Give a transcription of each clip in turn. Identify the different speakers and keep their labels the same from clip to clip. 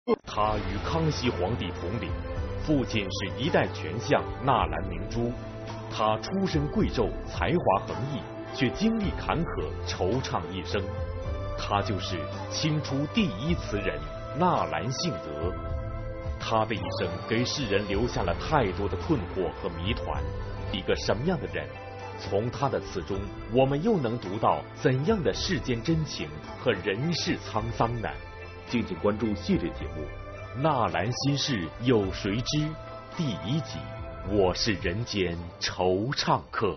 Speaker 1: 他与康熙皇帝同龄，父亲是一代权相纳兰明珠。他出身贵胄，才华横溢，却经历坎坷，惆怅一生。他就是清初第一词人纳兰性德。他的一生给世人留下了太多的困惑和谜团。一个什么样的人？从他的词中，我们又能读到怎样的世间真情和人世沧桑呢？敬请关注系列节目《纳兰心事有谁知》第1集，我是人间惆怅客。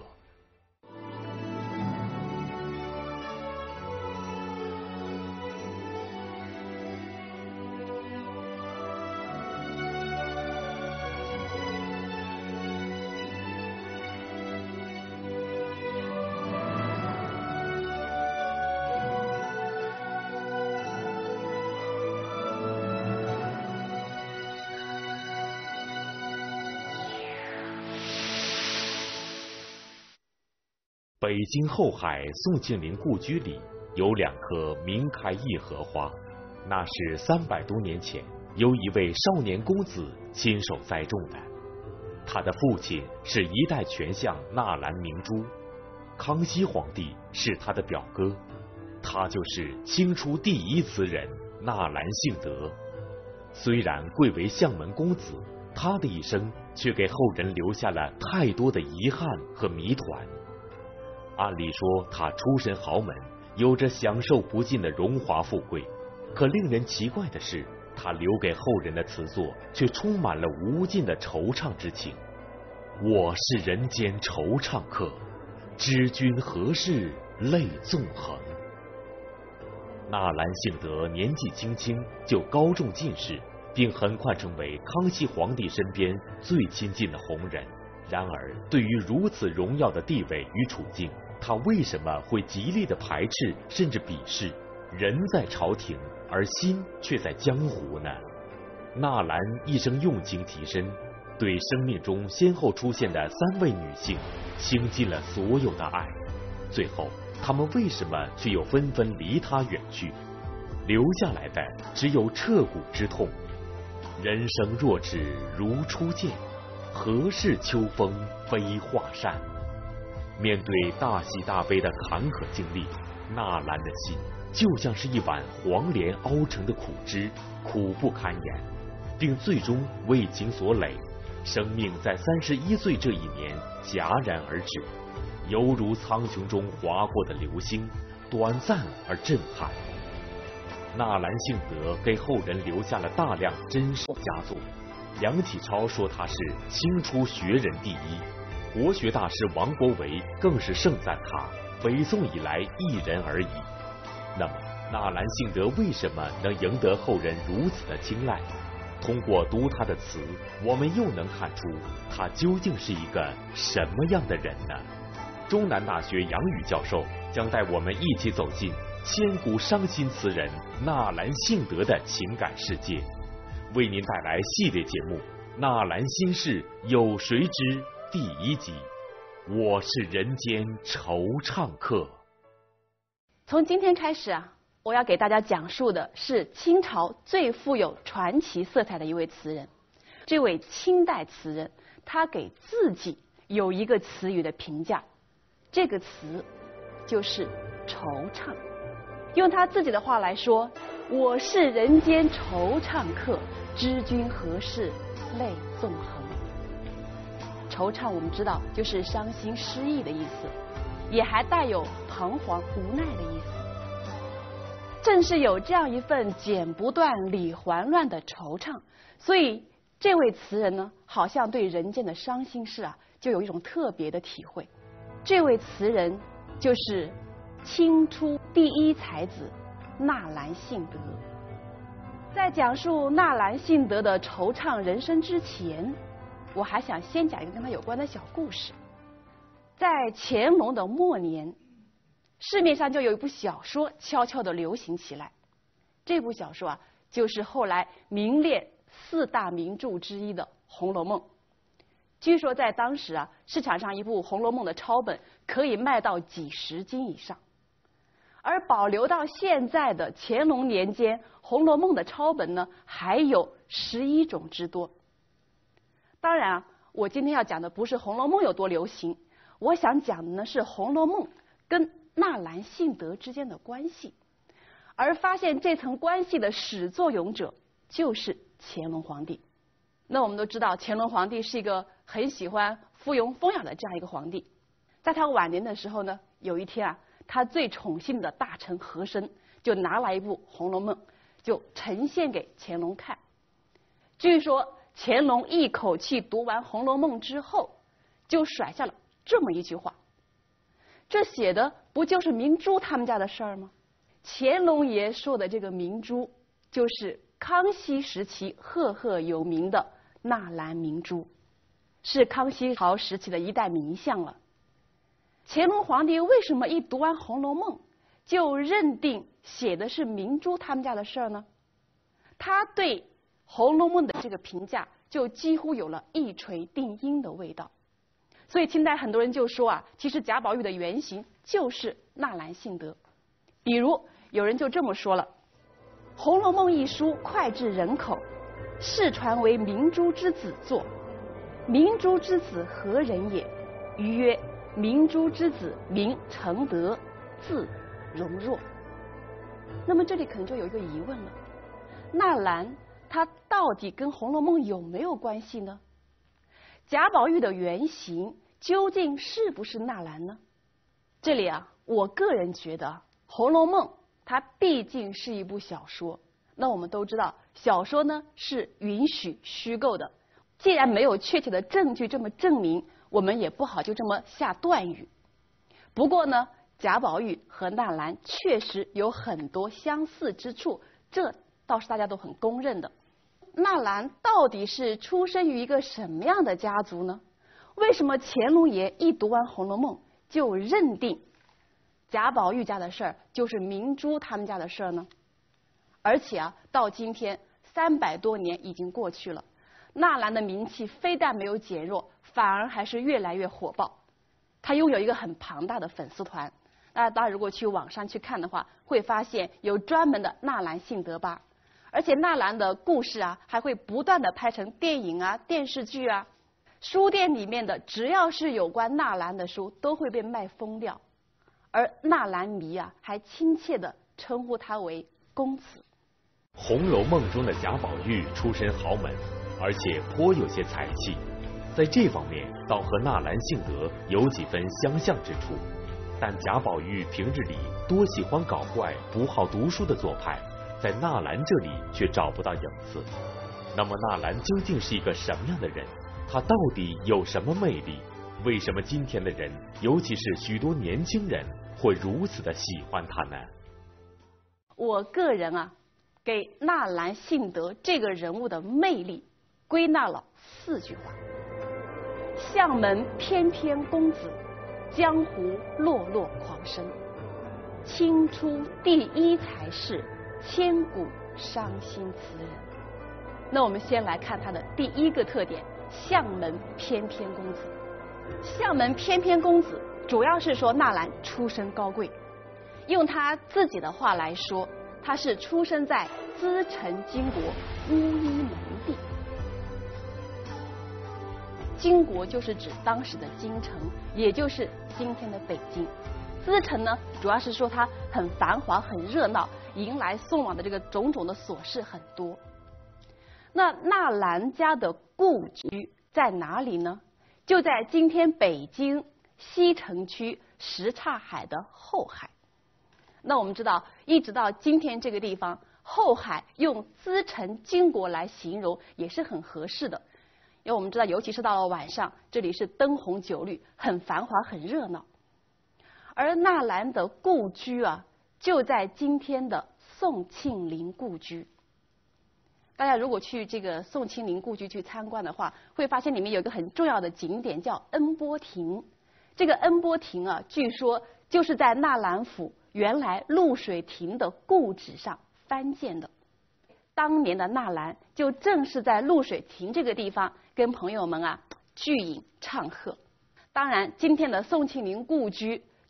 Speaker 1: 北京后海宋庆龄故居里有2棵明开一荷花，那是300多年前由一位少年公子亲手栽种的。他的父亲是一代权相纳兰明珠，康熙皇帝是他的表哥，他就是清初第一词人纳兰性德。虽然贵为相门公子，他的一生却给后人留下了太多的遗憾和谜团。按理说他出身豪门，有着享受不尽的荣华富贵，可令人奇怪的是，他留给后人的词作却充满了无尽的惆怅之情。我是人间惆怅客，知君何事泪纵横。纳兰性德年纪轻轻就高中进士，并很快成为康熙皇帝身边最亲近的红人。然而，对于如此荣耀的地位与处境，他为什么会极力的排斥甚至鄙视？人在朝廷，而心却在江湖呢？纳兰一生用情极深，对生命中先后出现的3位女性倾尽了所有的爱。最后，他们为什么却又纷纷离他远去？留下来的只有彻骨之痛。人生若只如初见，何事秋风悲画扇？面对大喜大悲的坎坷经历，纳兰的心就像是一碗黄连熬成的苦汁，苦不堪言，并最终为情所累，生命在31岁这一年戛然而止，犹如苍穹中划过的流星，短暂而震撼。纳兰性德给后人留下了大量珍视佳作，梁启超说他是清初学人第一，国学大师王国维更是盛赞他北宋以来一人而已。那么，纳兰性德为什么能赢得后人如此的青睐？通过读他的词，我们又能看出他究竟是一个什么样的人呢？中南大学杨宇教授将带我们一起走进千古伤心词人纳兰性德的情感世界，为您带来系列节目《纳兰心事有谁知》第1集，我是人间惆怅客。
Speaker 2: 从今天开始我要给大家讲述的是清朝最富有传奇色彩的一位词人。这位清代词人，他给自己有一个词语的评价，这个词就是惆怅。用他自己的话来说，我是人间惆怅客，知君何事泪纵横。惆怅我们知道就是伤心失意的意思，也还带有彷徨无奈的意思。正是有这样一份剪不断理还乱的惆怅，所以这位词人呢，好像对人间的伤心事就有一种特别的体会。这位词人就是清初第一才子纳兰性德。在讲述纳兰性德的惆怅人生之前，我还想先讲一个跟他有关的小故事。在乾隆的末年，市面上就有一部小说悄悄地流行起来。这部小说就是后来名列4大名著之一的《红楼梦》。据说在当时市场上一部《红楼梦》的抄本可以卖到几十斤以上。 而保留到现在的乾隆年间《红楼梦》的抄本呢，还有11种之多。当然啊，我今天要讲的不是《红楼梦》有多流行，我想讲的呢是《红楼梦》跟纳兰性德之间的关系。而发现这层关系的始作俑者就是乾隆皇帝。那我们都知道，乾隆皇帝是一个很喜欢附庸风雅的这样一个皇帝。在他晚年的时候呢，有一天啊，他最宠幸的大臣和珅就拿来一部《红楼梦》，就呈现给乾隆看。据说乾隆一口气读完《红楼梦》之后，就甩下了这么一句话：这写的不就是明珠他们家的事儿吗？乾隆爷说的这个明珠，就是康熙时期赫赫有名的纳兰明珠，是康熙朝时期的一代名相了。乾隆皇帝为什么一读完《红楼梦》就认定写的是明珠他们家的事儿呢？他对《红楼梦》的这个评价就几乎有了一锤定音的味道。所以清代很多人就说啊，其实贾宝玉的原型就是纳兰性德。比如有人就这么说了：《红楼梦》一书脍炙人口，世传为明珠之子作。明珠之子何人也？余曰：明珠之子名承德，字容若。那么这里可能就有一个疑问了：纳兰他到底跟《红楼梦》有没有关系呢？贾宝玉的原型究竟是不是纳兰呢？这里啊，我个人觉得《红楼梦》它毕竟是一部小说，那我们都知道小说呢是允许虚构的，既然没有确切的证据这么证明，我们也不好就这么下断语。不过呢，贾宝玉和纳兰确实有很多相似之处，这倒是大家都很公认的。纳兰到底是出生于一个什么样的家族呢？为什么乾隆爷一读完《红楼梦》就认定贾宝玉家的事儿就是明珠他们家的事儿呢？而且啊，到今天300多年已经过去了，纳兰的名气非但没有减弱，反而还是越来越火爆。他拥有一个很庞大的粉丝团，大家如果去网上去看的话，会发现有专门的纳兰性德吧。而且纳兰的故事啊，还会不断的拍成电影啊、电视剧啊。书店里面的只要是有关纳兰的书，都会被卖疯掉。而纳兰迷啊，还亲切地称呼他为公子。
Speaker 1: 《红楼梦》中的贾宝玉出身豪门，而且颇有些才气，在这方面倒和纳兰性德有几分相像之处。但贾宝玉平日里多喜欢搞怪、不好读书的做派，在纳兰这里却找不到影子。那么纳兰究竟是一个什么样的人？他到底有什么魅力？为什么今天的人，尤其是许多年轻人，会如此的喜欢他呢？
Speaker 2: 我个人啊，给纳兰性德这个人物的魅力归纳了4句话：相门翩翩公子，江湖落落狂生，清初第一才士，千古伤心词人。那我们先来看他的第一个特点：相门翩翩公子。相门翩翩公子主要是说纳兰出身高贵，用他自己的话来说，他是出生在资城金国乌衣门第。金国就是指当时的京城，也就是今天的北京。资城呢，主要是说它很繁华、很热闹，迎来送往的这个种种的琐事很多。那纳兰家的故居在哪里呢？就在今天北京西城区什刹海的后海。那我们知道，一直到今天这个地方，后海用资城金国来形容也是很合适的。因为我们知道，尤其是到了晚上，这里是灯红酒绿，很繁华，很热闹。而纳兰的故居啊，就在今天的宋庆龄故居。大家如果去这个宋庆龄故居去参观的话，会发现里面有一个很重要的景点叫恩波亭。这个恩波亭啊，据说就是在纳兰府原来露水亭的故址上翻建的。当年的纳兰就正是在露水亭这个地方跟朋友们啊聚饮唱和。当然，今天的宋庆龄故居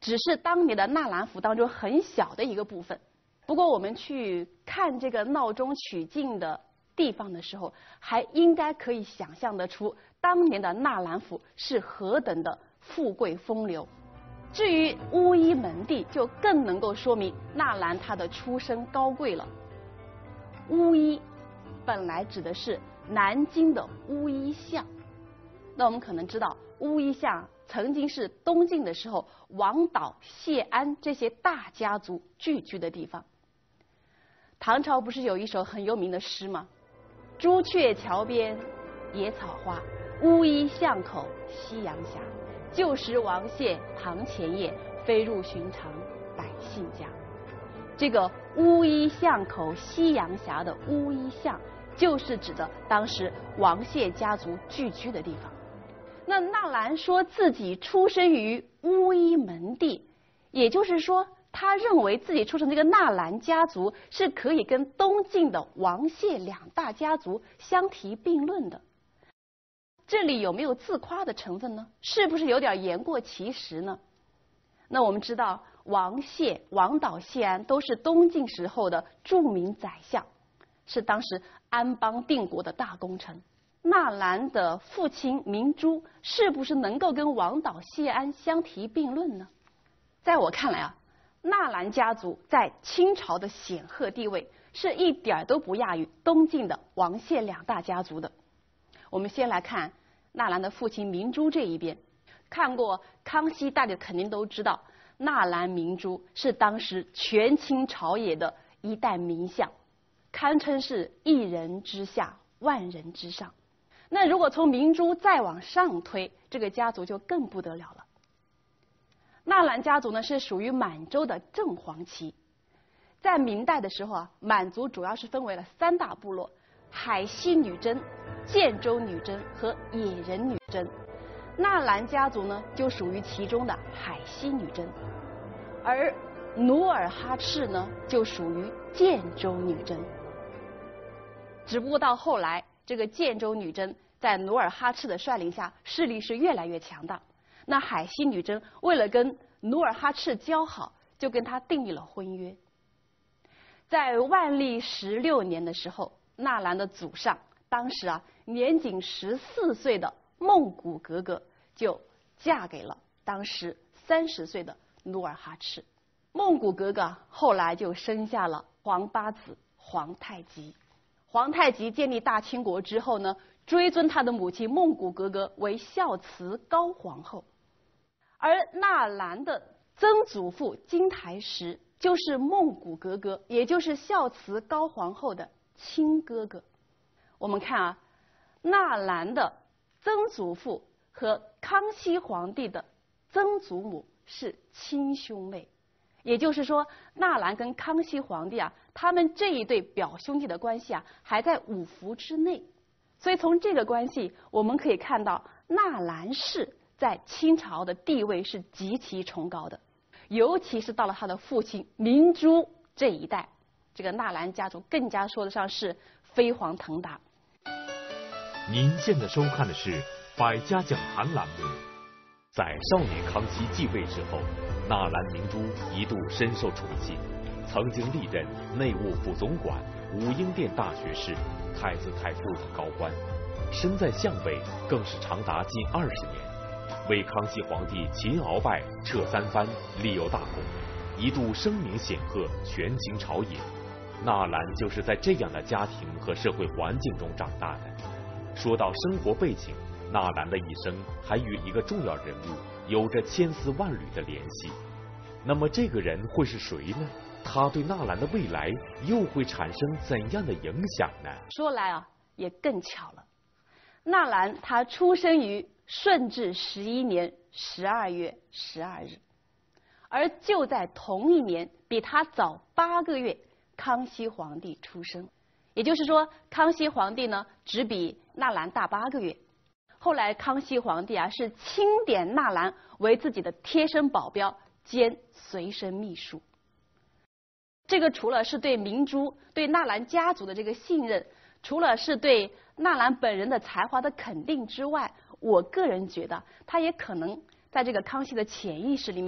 Speaker 2: 只是当年的纳兰府当中很小的一个部分。不过我们去看这个闹中取静的地方的时候，还应该可以想象得出当年的纳兰府是何等的富贵风流。至于乌衣门第，就更能够说明纳兰他的出身高贵了。乌衣本来指的是南京的乌衣巷，那我们可能知道乌衣巷曾经是东晋的时候王导、谢安这些大家族聚居的地方。唐朝不是有一首很有名的诗吗？朱雀桥边野草花，乌衣巷口夕阳斜。旧时王谢堂前燕，飞入寻常百姓家。这个乌衣巷口夕阳斜的乌衣巷，就是指的当时王谢家族聚居的地方。那纳兰说自己出生于乌衣门第，也就是说他认为自己出生这个纳兰家族是可以跟东晋的王谢两大家族相提并论的。这里有没有自夸的成分呢？是不是有点言过其实呢？那我们知道王谢、王导、谢安都是东晋时候的著名宰相，是当时安邦定国的大功臣。纳兰的父亲明珠是不是能够跟王导、谢安相提并论呢？在我看来啊，纳兰家族在清朝的显赫地位是一点都不亚于东晋的王谢两大家族的。我们先来看纳兰的父亲明珠这一边，看过康熙大帝肯定都知道，纳兰明珠是当时权倾朝野的一代名相，堪称是一人之下万人之上。那如果从明珠再往上推，这个家族就更不得了了。纳兰家族呢是属于满洲的正黄旗。在明代的时候啊，满族主要是分为了三大部落：海西女真、建州女真和野人女真。纳兰家族呢就属于其中的海西女真，而努尔哈赤呢就属于建州女真。只不过到后来，这个建州女真在努尔哈赤的率领下势力是越来越强大，那海西女真为了跟努尔哈赤交好，就跟他订立了婚约。在万历16年的时候，纳兰的祖上当时啊年仅14岁的孟古格格就嫁给了当时30岁的努尔哈赤。孟古格格后来就生下了皇八子皇太极。皇太极建立大清国之后呢，追尊他的母亲孟古格格为孝慈高皇后。而纳兰的曾祖父金台石就是孟古格格，也就是孝慈高皇后的亲哥哥。我们看啊，纳兰的曾祖父和康熙皇帝的曾祖母是亲兄妹，也就是说纳兰跟康熙皇帝啊，他们这一对表兄弟的关系啊还在五福之内。所以从这个关系我们可以看到，纳兰氏在清朝的地位是极其崇高的，尤其是到了他的父亲明珠这一代，这个纳兰家族更加说得上是飞黄腾达。
Speaker 1: 您现在收看的是《百家讲坛》栏目。在少年康熙继位之后，纳兰明珠一度深受宠幸，曾经历任内务府总管、武英殿大学士、太子太傅等高官，身在相位更是长达近20年，为康熙皇帝勤鳌拜、撤三藩立有大功，一度声名显赫，权倾朝野。纳兰就是在这样的家庭和社会环境中长大的。说到生活背景，纳兰的一生还与一个重要人物有着千丝万缕的联系。那么这个人会是谁呢？他对纳兰的未来又会产生怎样的影响呢？
Speaker 2: 说来啊，也更巧了。纳兰他出生于顺治11年12月12日，而就在同一年，比他早8个月，康熙皇帝出生。也就是说，康熙皇帝呢只比纳兰大8个月。后来康熙皇帝啊是钦点纳兰为自己的贴身保镖兼随身秘书。这个除了是对明珠、对纳兰家族的这个信任，除了是对纳兰本人的才华的肯定之外，我个人觉得他也可能在这个康熙的潜意识里面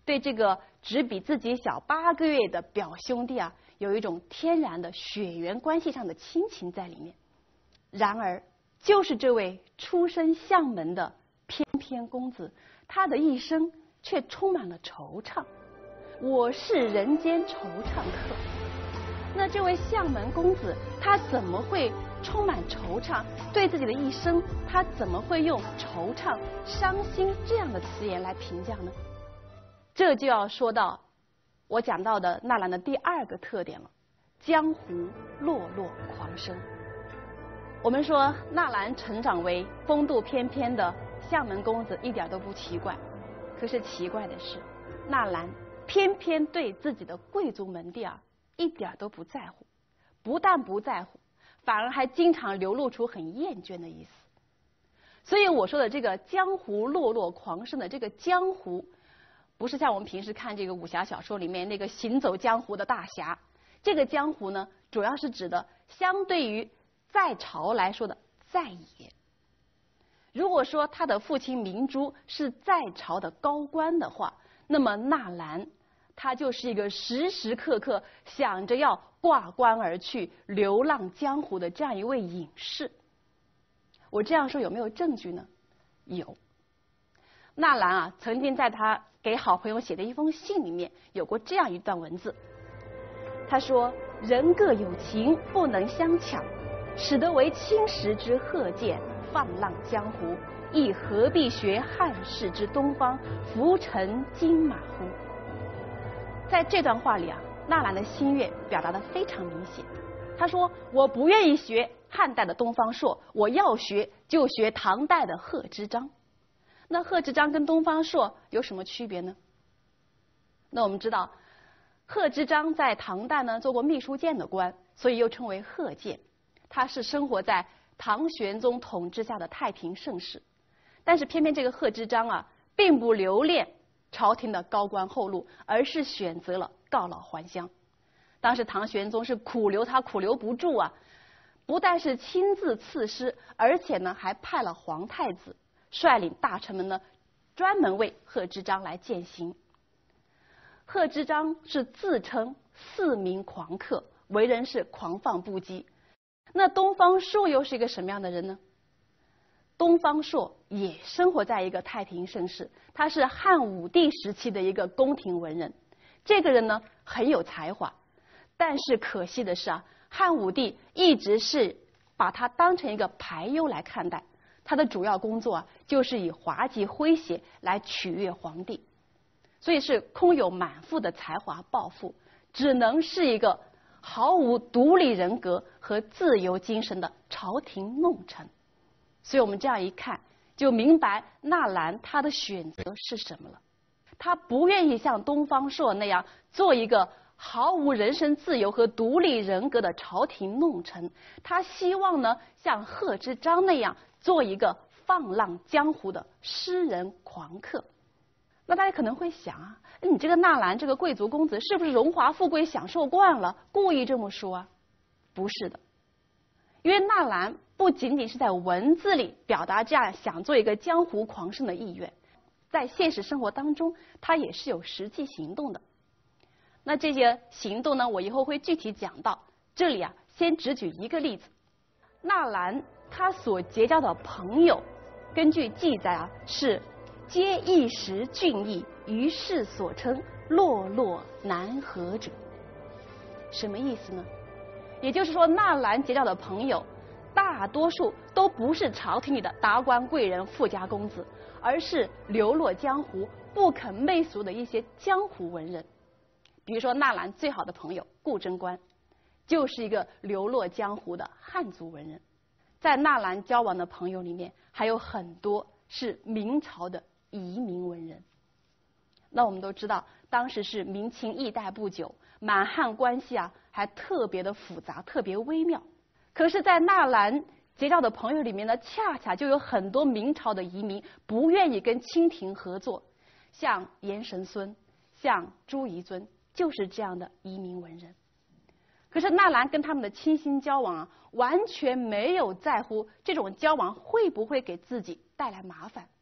Speaker 2: 对这个只比自己小8个月的表兄弟啊，有一种天然的血缘关系上的亲情在里面。然而，就是这位出身相门的翩翩公子，他的一生却充满了惆怅。我是人间惆怅客。那这位相门公子，他怎么会充满惆怅？对自己的一生，他怎么会用惆怅、伤心这样的词眼来评价呢？这就要说到我讲到的纳兰的第2个特点了：江湖落落狂生。我们说纳兰成长为风度翩翩的相门公子一点都不奇怪，可是奇怪的是，纳兰偏偏对自己的贵族门第啊一点都不在乎，不但不在乎，反而还经常流露出很厌倦的意思。所以我说的这个江湖落落狂生的这个江湖，不是像我们平时看这个武侠小说里面那个行走江湖的大侠，这个江湖呢，主要是指的相对于在朝来说的在野。如果说他的父亲明珠是在朝的高官的话，那么纳兰他就是一个时时刻刻想着要挂冠而去、流浪江湖的这样一位隐士。我这样说有没有证据呢？有。纳兰啊，曾经在他给好朋友写的一封信里面有过这样一段文字。他说：“人各有情，不能相抢，使得为青石之鹤剑，放浪江湖，亦何必学汉室之东方，浮沉金马乎？”在这段话里啊，纳兰的心愿表达得非常明显。他说：“我不愿意学汉代的东方朔，我要学就学唐代的贺知章。”那贺知章跟东方朔有什么区别呢？那我们知道，贺知章在唐代呢做过秘书监的官，所以又称为贺监。他是生活在唐玄宗统治下的太平盛世。但是偏偏这个贺知章啊，并不留恋朝廷的高官厚禄，而是选择了告老还乡。当时唐玄宗是苦留他苦留不住啊，不但是亲自赐师，而且呢还派了皇太子率领大臣们呢专门为贺知章来饯行。贺知章是自称4名狂客，为人是狂放不羁。那东方朔又是一个什么样的人呢？东方朔也生活在一个太平盛世，他是汉武帝时期的一个宫廷文人。这个人呢很有才华，但是可惜的是啊，汉武帝一直是把他当成一个牌优来看待，他的主要工作啊就是以滑稽诙谐来取悦皇帝，所以是空有满腹的才华抱负，只能是一个毫无独立人格和自由精神的朝廷弄臣。所以我们这样一看，就明白纳兰他的选择是什么了。他不愿意像东方朔那样做一个毫无人身自由和独立人格的朝廷弄臣，他希望呢像贺知章那样做一个放浪江湖的诗人狂客。那大家可能会想啊，你这个纳兰这个贵族公子是不是荣华富贵享受惯了，故意这么说啊？不是的，因为纳兰不仅仅是在文字里表达这样想做一个江湖狂生的意愿，在现实生活当中他也是有实际行动的。那这些行动呢，我以后会具体讲到，这里啊先只举一个例子。纳兰他所结交的朋友，根据记载啊是皆一时俊逸，于世所称落落难合者。什么意思呢？也就是说，纳兰结交的朋友大多数都不是朝廷里的达官贵人、富家公子，而是流落江湖、不肯媚俗的一些江湖文人。比如说纳兰最好的朋友顾贞观，就是一个流落江湖的汉族文人。在纳兰交往的朋友里面，还有很多是明朝的移民文人。那我们都知道，当时是明清易代不久，满汉关系啊还特别的复杂，特别微妙。可是在纳兰结交的朋友里面呢，恰恰就有很多明朝的移民不愿意跟清廷合作，像严神孙、像朱彝尊，就是这样的移民文人。可是纳兰跟他们的倾心交往啊，完全没有在乎这种交往会不会给自己带来麻烦。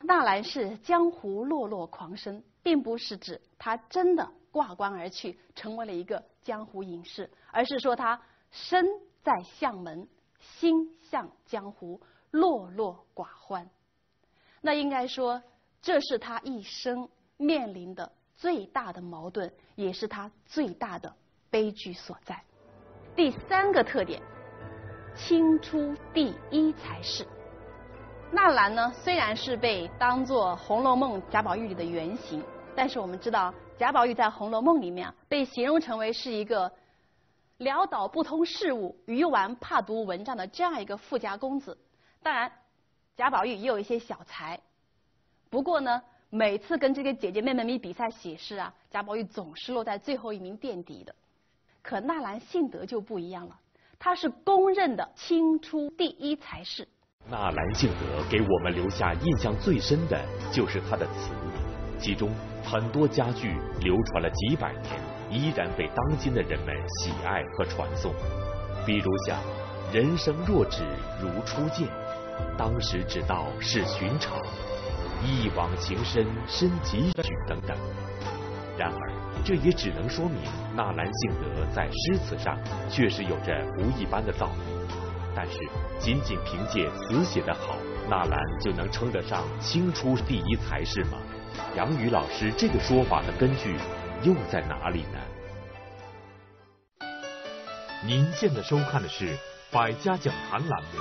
Speaker 2: 纳兰氏江湖落落狂生，并不是指他真的挂冠而去，成为了一个江湖隐士，而是说他身在相门，心向江湖，落落寡欢。那应该说，这是他一生面临的最大的矛盾，也是他最大的悲剧所在。第三个特点，清初第一才士。纳兰呢，虽然是被当作《红楼梦》贾宝玉里的原型，但是我们知道贾宝玉在《红楼梦》里面被形容成为是一个潦倒不通事务、愚顽怕读文章的这样一个富家公子。当然，贾宝玉也有一些小才，不过呢，每次跟这个姐姐妹妹们比赛写诗啊，贾宝玉总是落在最后一名垫底的。可纳兰性德就不一样了，他是公认的清初第一才士。
Speaker 1: 纳兰性德给我们留下印象最深的就是他的词，其中很多佳句流传了几百年，依然被当今的人们喜爱和传颂。比如像“人生若只如初见，当时只道是寻常，一往情深深几许”等等。然而，这也只能说明纳兰性德在诗词上确实有着不一般的造诣。但是，仅仅凭借词写得好，纳兰就能称得上清初第一才士吗？杨宇老师这个说法的根据又在哪里呢？您现在收看的是《百家讲坛》栏目。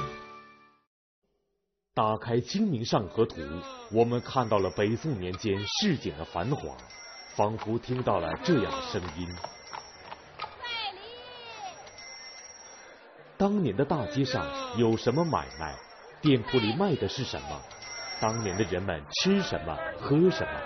Speaker 1: 打开《清明上河图》，我们看到了北宋年间市井的繁华，仿佛听到了这样的声音。当年的大街上有什么买卖？店铺里卖的是什么？当年的人们吃什么喝什么？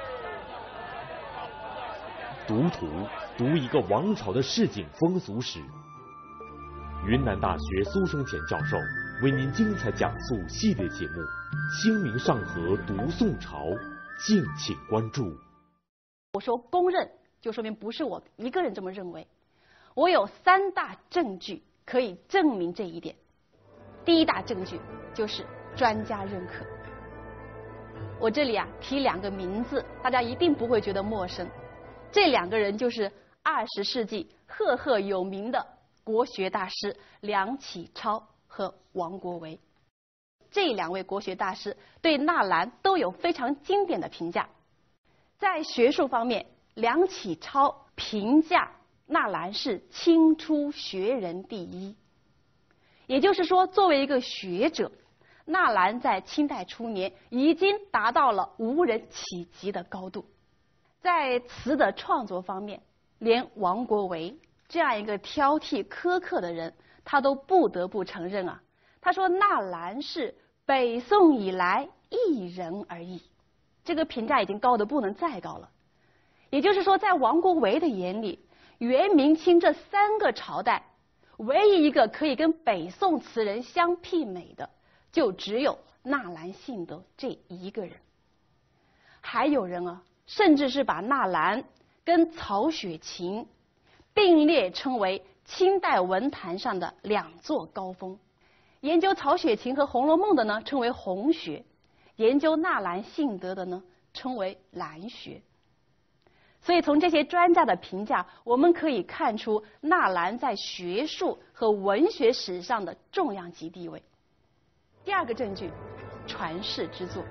Speaker 1: 读图，读一个王朝的市井风俗史。云南大学苏生乾教授为您精彩讲述系列节目《清明上河读宋朝》，敬请关注。
Speaker 2: 我说公认，就说明不是我一个人这么认为，我有3大证据可以证明这一点。第一大证据就是专家认可。我这里提2个名字，大家一定不会觉得陌生。这2个人就是20世纪赫赫有名的国学大师梁启超和王国维。这2位国学大师对纳兰都有非常经典的评价。在学术方面，梁启超评价纳兰是清初学人第一。也就是说，作为一个学者，纳兰在清代初年已经达到了无人企及的高度。在词的创作方面，连王国维这样一个挑剔苛刻的人，他都不得不承认他说纳兰是北宋以来一人而已。这个评价已经高得不能再高了。也就是说，在王国维的眼里，元明清这3个朝代，唯一一个可以跟北宋词人相媲美的，就只有纳兰性德这一个人。还有人甚至是把纳兰跟曹雪芹并列称为清代文坛上的2座高峰。研究曹雪芹和《红楼梦》的呢，称为红学；研究纳兰性德的呢，称为蓝学。所以从这些专家的评价，我们可以看出纳兰在学术和文学史上的重量级地位。第2个证据，传世之作。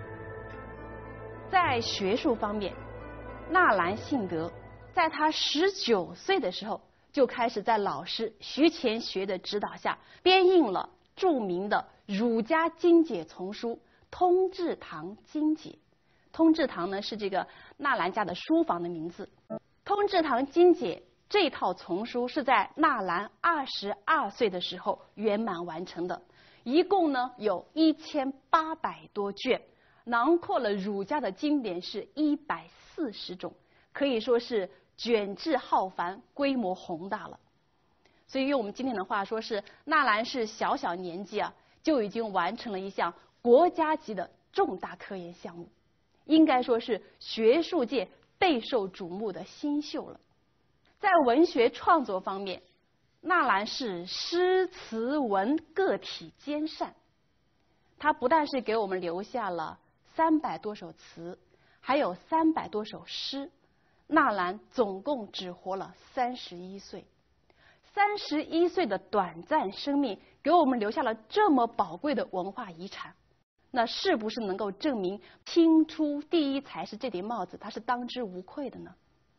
Speaker 2: 在学术方面，纳兰性德在他19岁的时候就开始在老师徐乾学的指导下，编印了著名的儒家经解丛书《通志堂经解》。通志堂呢，是这个纳兰家的书房的名字。通志堂经解这套丛书是在纳兰22岁的时候圆满完成的，一共呢有1800多卷，囊括了儒家的经典是140种，可以说是卷帙浩繁，规模宏大了。所以用我们今天的话说，是纳兰是小小年纪就已经完成了一项国家级的重大科研项目，应该说是学术界备受瞩目的新秀了。在文学创作方面，纳兰是诗词文个体兼善。他不但是给我们留下了 300多首词，还有300多首诗。纳兰总共只活了31岁，31岁的短暂生命给我们留下了这么宝贵的文化遗产，那是不是能够证明清初第一才士这顶帽子它是当之无愧的呢？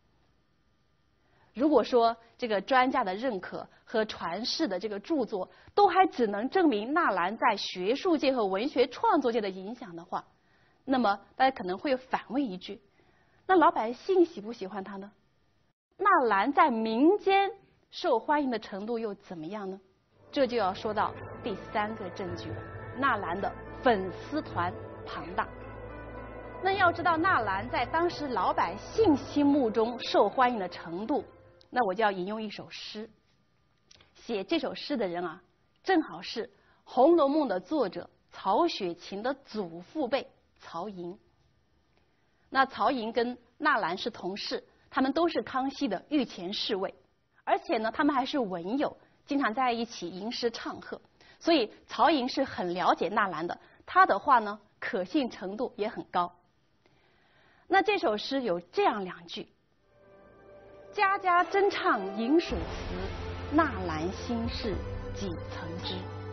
Speaker 2: 如果说这个专家的认可和传世的这个著作都还只能证明纳兰在学术界和文学创作界的影响的话，那么大家可能会反问一句，那老百姓喜不喜欢他呢？纳兰在民间受欢迎的程度又怎么样呢？这就要说到第3个证据了，纳兰的粉丝团庞大。那要知道纳兰在当时老百姓心目中受欢迎的程度，那我就要引用一首诗。写这首诗的人啊，正好是《红楼梦》的作者曹雪芹的祖父辈曹寅。那曹寅跟纳兰是同事，他们都是康熙的御前侍卫，而且呢，他们还是文友，经常在一起吟诗唱和，所以曹寅是很了解纳兰的，他的话呢，可信程度也很高。那这首诗有这样2句：家家争唱饮水词，纳兰心事几曾知。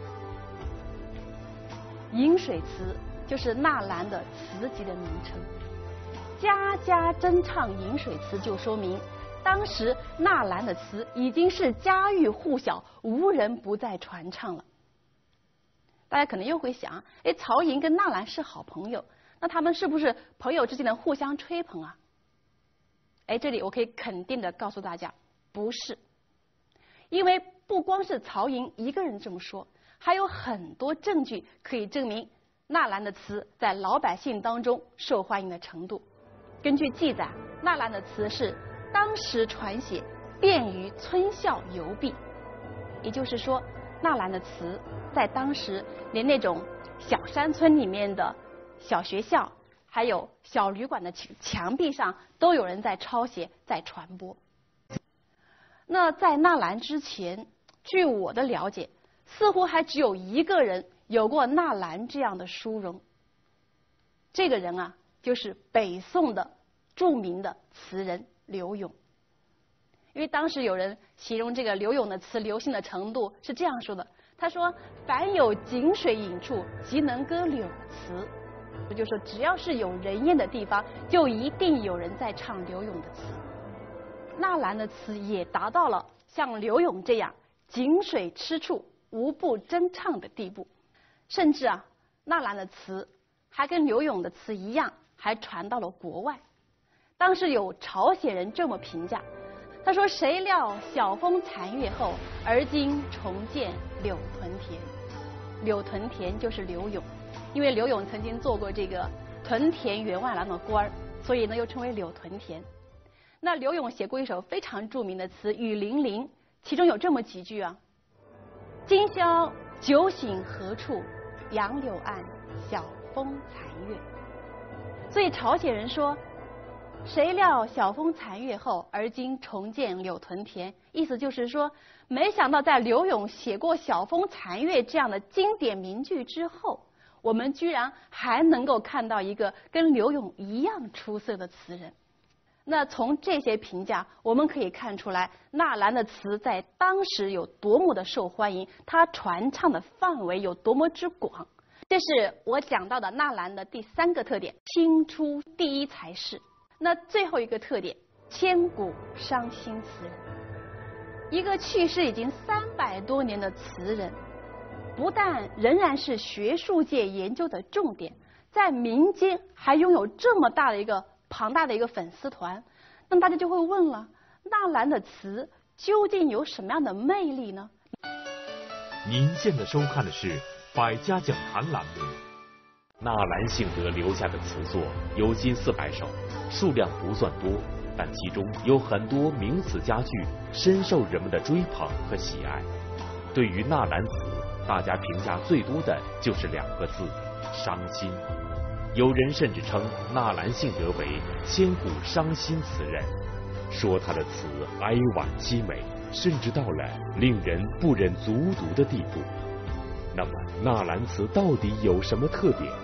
Speaker 2: 饮水词就是纳兰的词集的名称，家家争唱饮水词就说明当时纳兰的词已经是家喻户晓，无人不再传唱了。大家可能又会想，曹寅跟纳兰是好朋友，那他们是不是朋友之间的互相吹捧啊？这里我可以肯定的告诉大家，不是。因为不光是曹寅一个人这么说，还有很多证据可以证明纳兰的词在老百姓当中受欢迎的程度。根据记载，纳兰的词是当时传写，便于村校游毕。也就是说，纳兰的词在当时连那种小山村里面的小学校还有小旅馆的墙壁上都有人在抄写，在传播。那在纳兰之前，据我的了解，似乎还只有一个人有过纳兰这样的殊荣。这个人啊，就是北宋的著名的词人柳永。因为当时有人形容这个柳永的词流行的程度是这样说的，他说：“凡有井水饮处，即能歌柳词。”也就是说，只要是有人烟的地方，就一定有人在唱柳永的词。纳兰的词也达到了像柳永这样井水吃处无不争唱的地步，甚至啊，纳兰的词还跟柳永的词一样，还传到了国外。当时有朝鲜人这么评价，他说：“谁料晓风残月后，而今重见柳屯田。”柳屯田就是柳永，因为柳永曾经做过这个屯田员外郎的官儿，所以呢又称为柳屯田。那柳永写过一首非常著名的词《雨霖铃》，其中有这么几句啊：“今宵酒醒何处，杨柳岸，晓风残月。”所以朝鲜人说：“谁料晓风残月后，而今重见柳屯田。”意思就是说，没想到在柳永写过晓风残月这样的经典名句之后，我们居然还能够看到一个跟柳永一样出色的词人。那从这些评价，我们可以看出来纳兰的词在当时有多么的受欢迎，它传唱的范围有多么之广。这是我讲到的纳兰的第3个特点，清初第一才士。那最后一个特点，千古伤心词人。一个去世已经300多年的词人，不但仍然是学术界研究的重点，在民间还拥有这么大的一个庞大的一个粉丝团。那么大家就会问了，纳兰的词究竟有什么样的魅力呢？
Speaker 1: 您现在收看的是百家讲坛栏目。纳兰性德留下的词作有近400首，数量不算多，但其中有很多名词佳句，深受人们的追捧和喜爱。对于纳兰词，大家评价最多的就是2个字：伤心。有人甚至称纳兰性德为千古伤心词人，说他的词哀婉凄美，甚至到了令人不忍卒读的地步。那么纳兰词到底有什么特点？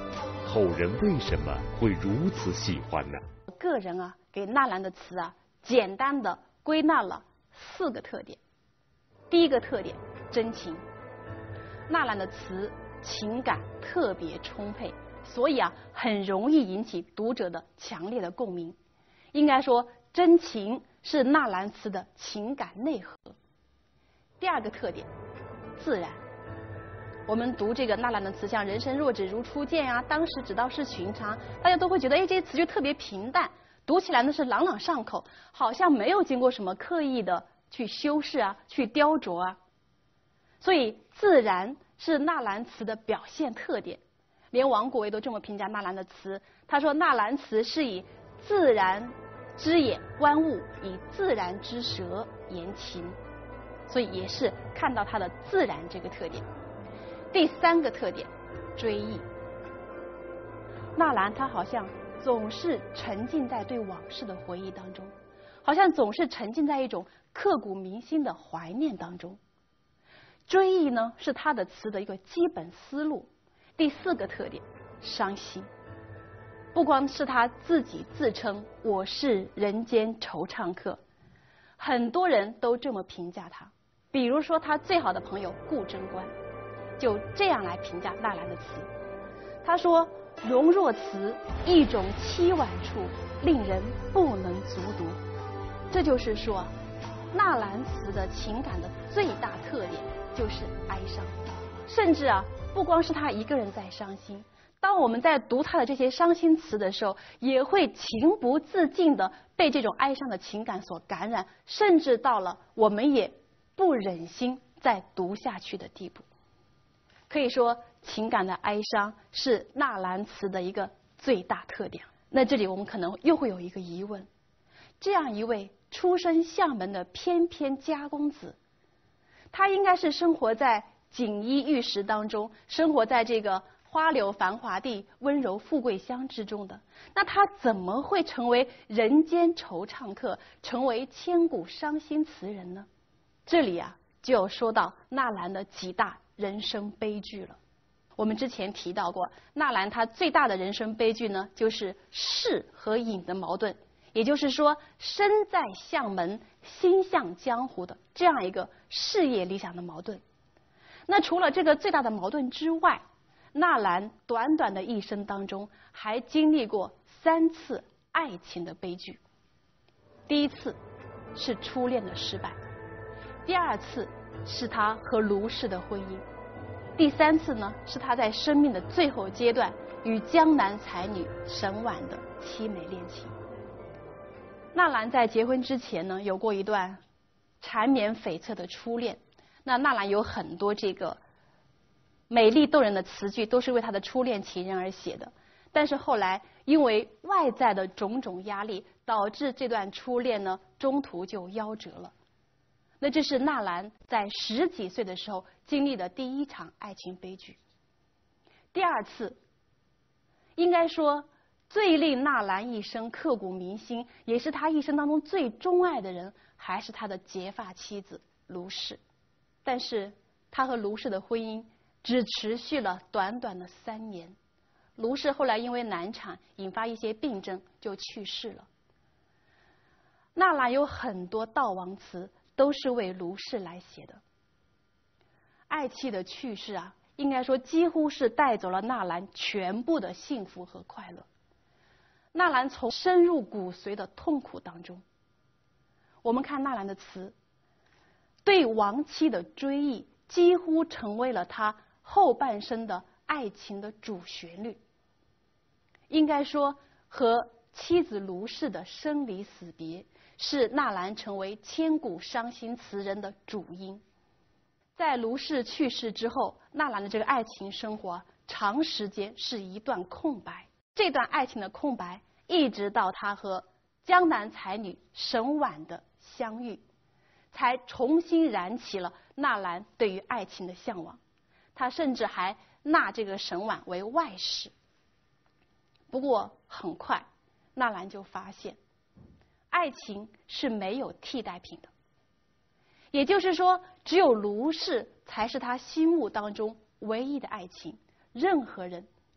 Speaker 1: 后人为什么会如此喜欢呢？
Speaker 2: 个人啊，给纳兰的词啊，简单的归纳了4个特点。第一个特点，真情。纳兰的词情感特别充沛，所以啊，很容易引起读者的强烈的共鸣。应该说，真情是纳兰词的情感内核。第二个特点，自然。我们读这个纳兰的词，像人生若只如初见啊，当时只道是寻常，大家都会觉得，哎，这些词就特别平淡，读起来呢是朗朗上口，好像没有经过什么刻意的去修饰啊，去雕琢啊。所以自然是纳兰词的表现特点。连王国维都这么评价纳兰的词，他说纳兰词是以自然之眼观物，以自然之舌言情，所以也是看到它的自然这个特点。第3个特点，追忆。纳兰他好像总是沉浸在对往事的回忆当中，好像总是沉浸在一种刻骨铭心的怀念当中。追忆呢，是他的词的一个基本思路。第4个特点，伤心。不光是他自己自称我是人间惆怅客，很多人都这么评价他。比如说他最好的朋友顾贞观就这样来评价纳兰的词，他说：容若词，一种凄婉处，令人不能卒读。这就是说，纳兰词的情感的最大特点就是哀伤，甚至啊，不光是他一个人在伤心，当我们在读他的这些伤心词的时候，也会情不自禁地被这种哀伤的情感所感染，甚至到了我们也不忍心再读下去的地步。可以说，情感的哀伤是纳兰词的一个最大特点。那这里我们可能又会有一个疑问，这样一位出身相门的翩翩家公子，他应该是生活在锦衣玉食当中，生活在这个花柳繁华地、温柔富贵乡之中的，那他怎么会成为人间惆怅客，成为千古伤心词人呢？这里啊，就有说到纳兰的几大人生悲剧了。我们之前提到过，纳兰他最大的人生悲剧呢，就是事和隐的矛盾，也就是说，身在相门，心向江湖的这样一个事业理想的矛盾。那除了这个最大的矛盾之外，纳兰短短的一生当中，还经历过3次爱情的悲剧。第一次是初恋的失败，第2次是他和卢氏的婚姻，第3次呢，是他在生命的最后阶段与江南才女沈婉的凄美恋情。纳兰在结婚之前呢，有过一段缠绵悱恻的初恋。那纳兰有很多这个美丽动人的词句，都是为他的初恋情人而写的。但是后来因为外在的种种压力，导致这段初恋呢中途就夭折了。那这是纳兰在10几岁的时候经历的第1场爱情悲剧。第2次，应该说最令纳兰一生刻骨铭心，也是他一生当中最钟爱的人，还是他的结发妻子卢氏。但是他和卢氏的婚姻只持续了短短的3年，卢氏后来因为难产引发一些病症就去世了。纳兰有很多悼亡词都是为卢氏来写的。爱妻的去世啊，应该说几乎是带走了纳兰全部的幸福和快乐。纳兰从深入骨髓的痛苦当中，我们看纳兰的词，对亡妻的追忆几乎成为了他后半生的爱情的主旋律。应该说，和妻子卢氏的生离死别是纳兰成为千古伤心词人的主因。在卢氏去世之后，纳兰的这个爱情生活长时间是一段空白。这段爱情的空白，一直到他和江南才女沈婉的相遇，才重新燃起了纳兰对于爱情的向往。他甚至还纳这个沈婉为外室。不过很快，纳兰就发现，爱情是没有替代品的。也就是说，只有卢氏才是他心目当中唯一的爱情，任何人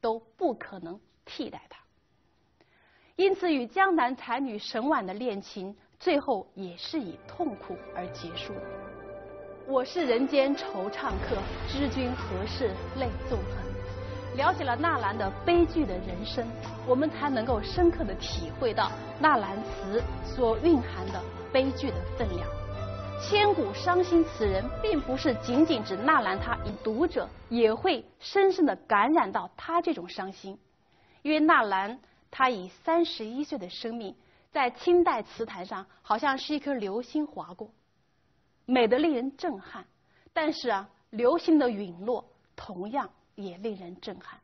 Speaker 2: 都不可能替代他。因此，与江南才女沈婉的恋情最后也是以痛苦而结束的。我是人间惆怅客，知君何事泪纵横。了解了纳兰的悲剧的人生，我们才能够深刻地体会到纳兰词所蕴含的悲剧的分量。千古伤心词人，并不是仅仅指纳兰他，读者也会深深地感染到他这种伤心。因为纳兰他以31岁的生命，在清代词坛上好像是一颗流星划过，美得令人震撼。但是啊，流星的陨落同样也令人震撼。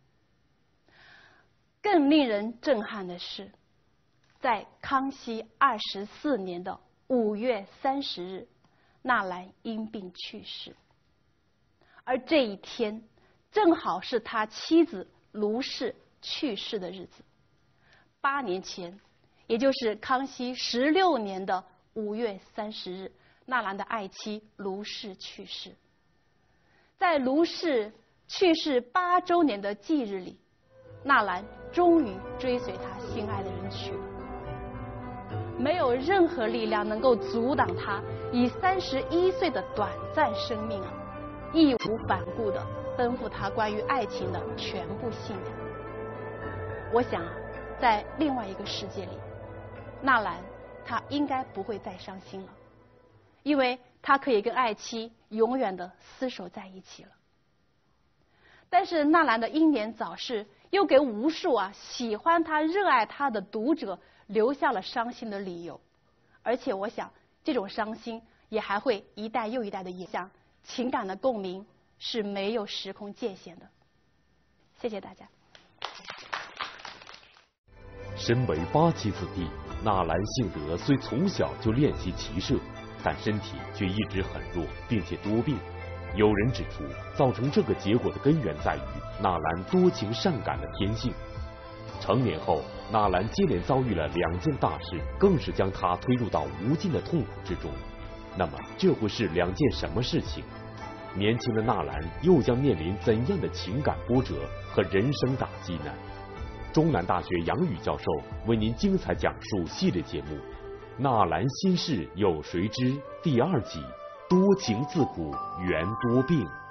Speaker 2: 更令人震撼的是，在康熙24年的5月30日，纳兰因病去世。而这一天正好是他妻子卢氏去世的日子。8年前，也就是康熙16年的5月30日，纳兰的爱妻卢氏去世。在卢氏去世8周年的忌日里，纳兰终于追随他心爱的人去了。没有任何力量能够阻挡他以31岁的短暂生命义无反顾地奔赴他关于爱情的全部信仰。我想在另外一个世界里，纳兰他应该不会再伤心了，因为他可以跟爱妻永远的厮守在一起了。但是纳兰的英年早逝，又给无数喜欢他、热爱他的读者留下了伤心的理由，而且我想这种伤心也还会一代又一代的影响，情感的共鸣是没有时空界限的。谢谢大家。
Speaker 1: 身为8旗子弟，纳兰性德虽从小就练习骑射，但身体却一直很弱，并且多病。有人指出，造成这个结果的根源在于纳兰多情善感的天性。成年后，纳兰接连遭遇了2件大事，更是将他推入到无尽的痛苦之中。那么，这会是2件什么事情？年轻的纳兰又将面临怎样的情感波折和人生打击呢？中南大学杨宇教授为您精彩讲述系列节目《纳兰心事有谁知》第2集，多情自古缘多病。